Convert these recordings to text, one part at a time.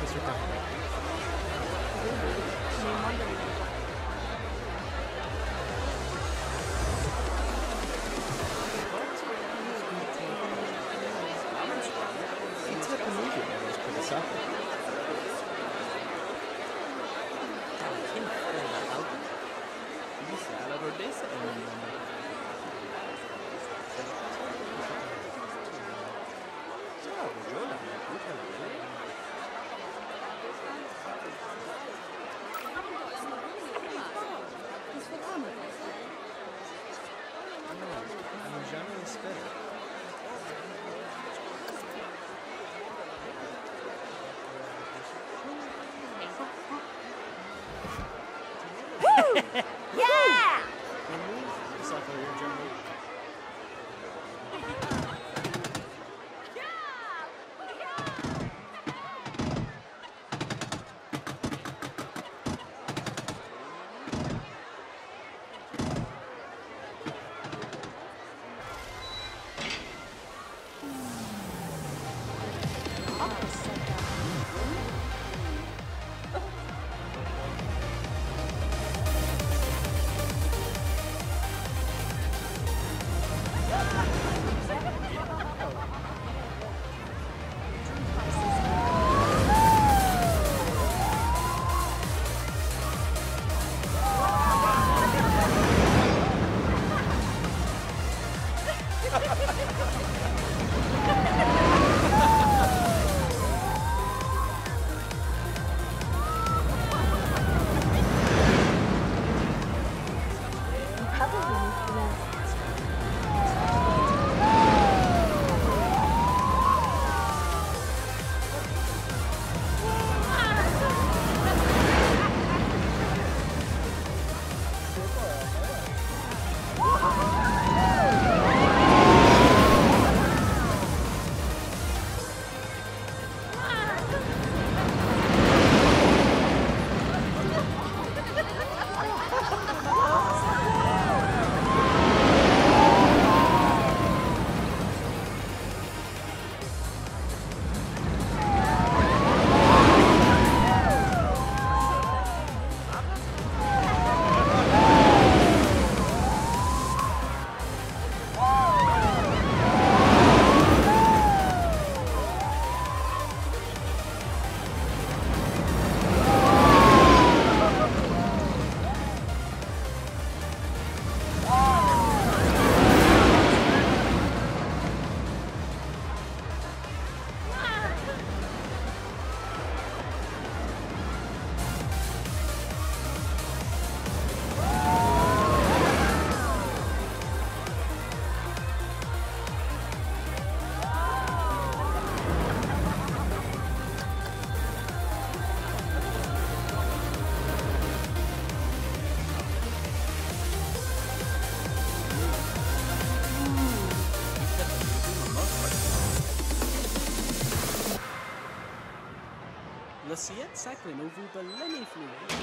Siet cycling over the Lenny fluid.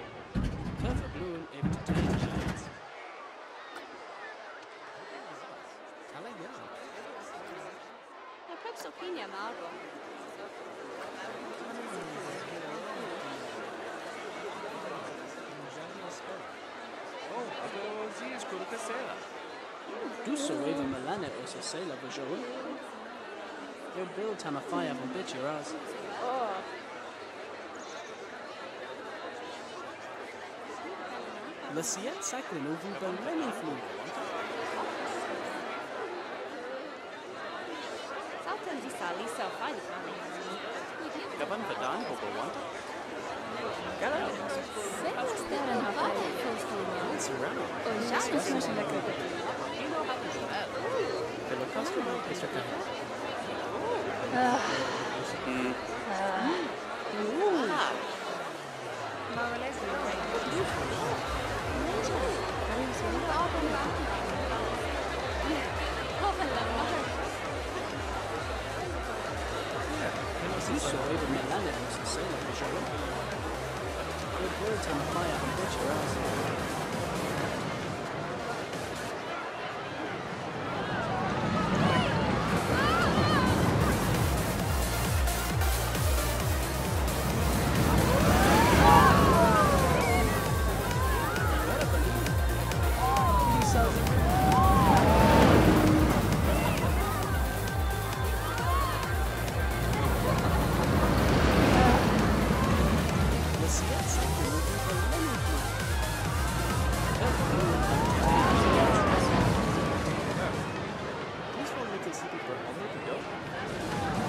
Perfect balloon able to turn the chance. Jag köpte opinion med album. Du så även Melane och så säger Vajoul. Jag build time a fire from bitch your ass. Lasiet cycling over the Lenny fluid. Salten di Salisa fine. Gaban Vadan over one. Säkert där en har It's around. och jag är så läcker. Pero customer is your So even Melania was the same as Joe. Good words on fire and bitch your ass. Turbo Bloom entertains. This one we can see people on the door.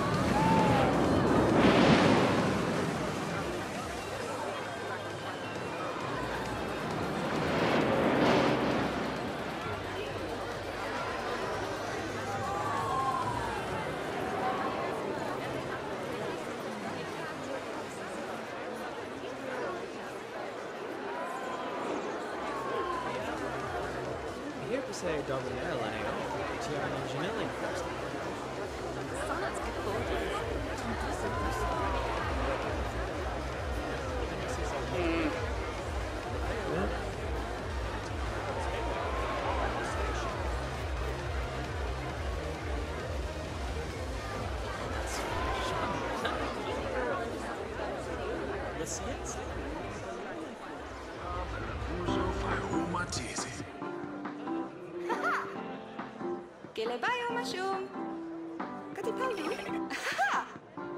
Here to say double airline, Tian Engineering first. Sonnet's gefolgt. The Sietz. Gele bayo mashum. Kati paudu. Aha!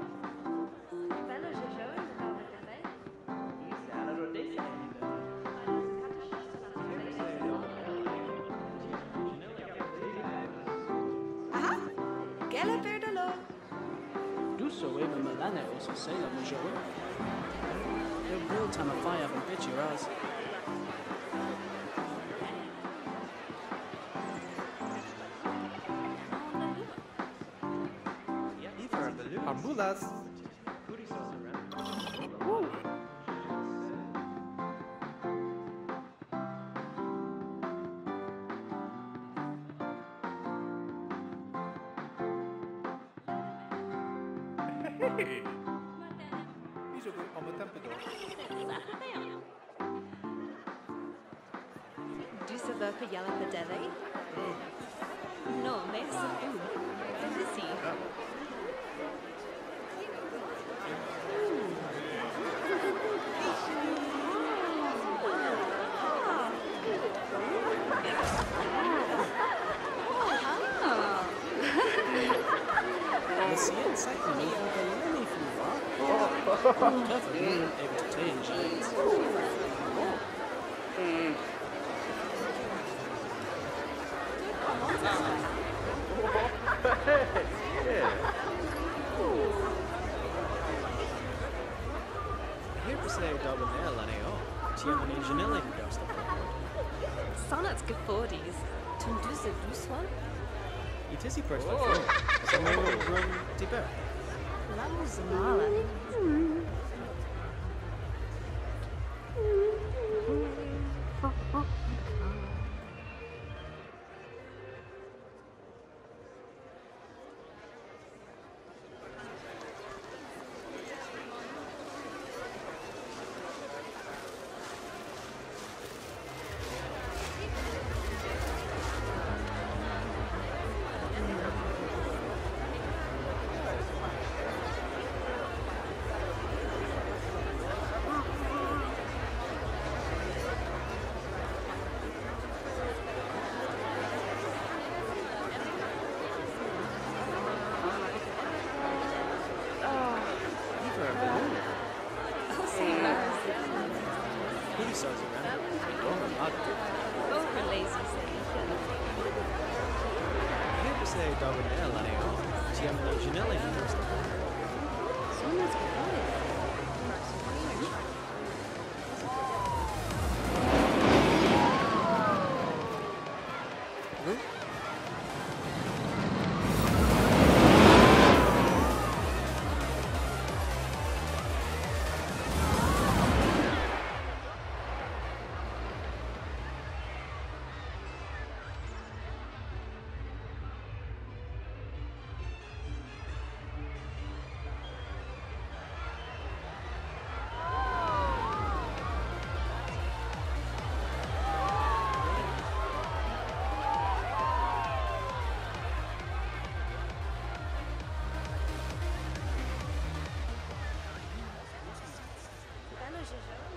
Aha! Gele perdolo. Duso even Milane also say la Mujore. They'll build time a fire and bitch your ass. Ambulas. Hey! Isso ao meu tempo Düsseldorf Yala Padele. No, mais um. Felici. The Sietz cycling over the Lenny Flora. Turbo Bloom entertains. Here to say double airline, Tian Engineering first. Sonnet's gefolgt. Tunduse Duswan. It is the first one. So we will run deeper. Lamus Mala. Who says around? Over lazy station. Here to say double airline, Tian Engineering first. Sonnet's gefolgt. Ano, Jojo?